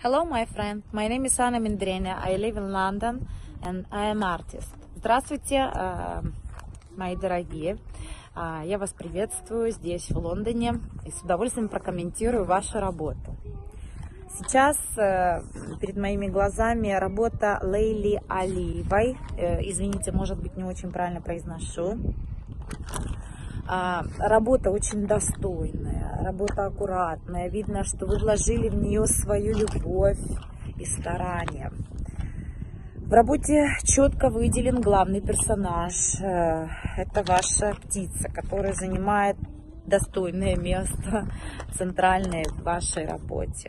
Hello, my friend. My name is Anna Mindrena. I live in London and I am artist. Здравствуйте, мои дорогие. Я вас приветствую здесь, в Лондоне, и с удовольствием прокомментирую вашу работу. Сейчас перед моими глазами работа Лейли Алиевой. Извините, может быть, не очень правильно произношу. Работа очень достойная, работа аккуратная. Видно, что вы вложили в нее свою любовь и старание. В работе четко выделен главный персонаж. Это ваша птица, которая занимает достойное место центральное в вашей работе,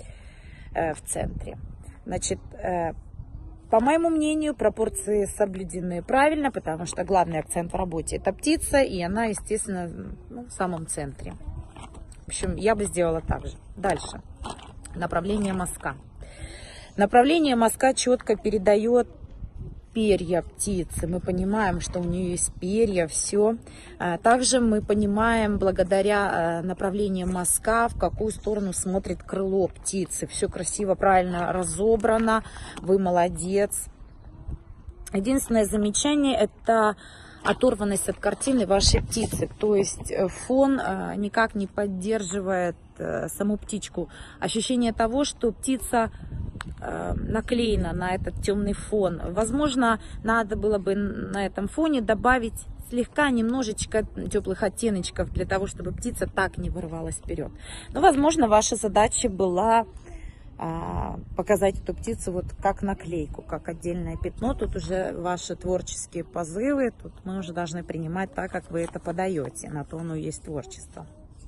в центре. Значит, по моему мнению, пропорции соблюдены правильно, потому что главный акцент в работе – это птица, и она, естественно, в самом центре. В общем, я бы сделала так же. Дальше. Направление мазка. Направление мазка четко передает перья птицы. Мы понимаем, что у нее есть перья, все. Также мы понимаем, благодаря направлению мазка, в какую сторону смотрит крыло птицы. Все красиво, правильно разобрано. Вы молодец. Единственное замечание – это оторванность от картины вашей птицы. То есть фон никак не поддерживает саму птичку. Ощущение того, что птица наклеена на этот темный фон. Возможно, надо было бы на этом фоне добавить слегка, немножечко теплых оттеночков, для того, чтобы птица так не вырывалась вперед. Но, возможно, ваша задача была показать эту птицу вот как наклейку, как отдельное пятно. Тут уже ваши творческие позывы, тут мы уже должны принимать так, как вы это подаете. На то оно и есть творчество.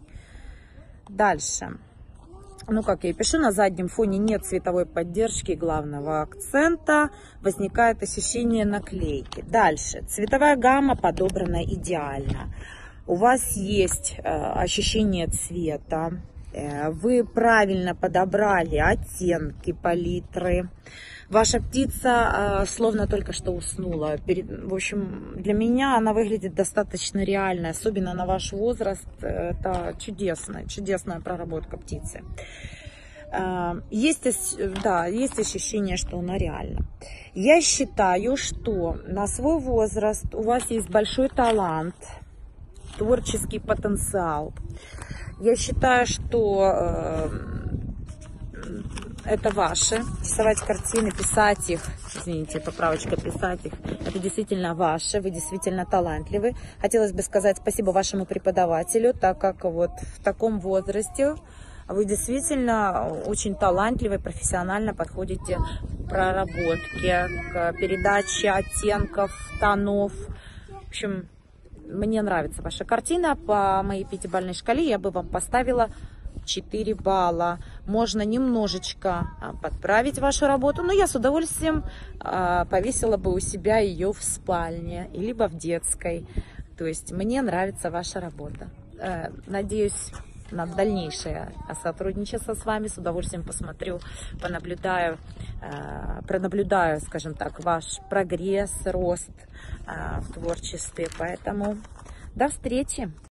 Дальше. Ну, как я и пишу, на заднем фоне нет цветовой поддержки главного акцента, возникает ощущение наклейки. Дальше. Цветовая гамма подобрана идеально. У вас есть ощущение цвета, вы правильно подобрали оттенки, палитры. Ваша птица словно только что уснула. В общем, для меня она выглядит достаточно реально, особенно на ваш возраст. Это чудесная проработка птицы. Есть ощущение, что она реальна. Я считаю, что на свой возраст у вас есть большой талант, творческий потенциал. Я считаю, что это ваше. Рисовать картины, писать их, извините, поправочка, писать их, это действительно ваше, вы действительно талантливы. Хотелось бы сказать спасибо вашему преподавателю, так как вот в таком возрасте вы действительно очень талантливы, профессионально подходите к проработке, к передаче оттенков, тонов. В общем, мне нравится ваша картина. По моей 5-бальной шкале я бы вам поставила 4 балла. Можно немножечко подправить вашу работу, но я с удовольствием повесила бы у себя ее в спальне, либо в детской. То есть мне нравится ваша работа. Надеюсь на дальнейшее сотрудничество с вами. С удовольствием посмотрю, пронаблюдаю, скажем так, ваш прогресс, рост в творчестве. Поэтому до встречи!